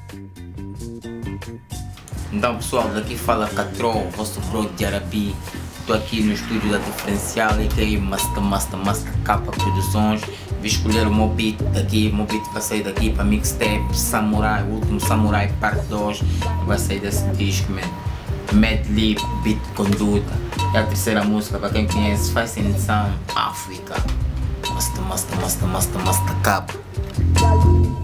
Então pessoal, daqui fala Catrol, vosso bro de Arabi. Estou aqui no estúdio da Diferencial e que aí Master Capa Produções. Vou escolher o meu beat daqui, o meu beat vai sair daqui para mixtape Samurai, o último Samurai parte 2. Vai sair desse disco, man. Mad Lib, Beat Conduta. E a terceira música, para quem conhece, Fascinação África. Master Capa.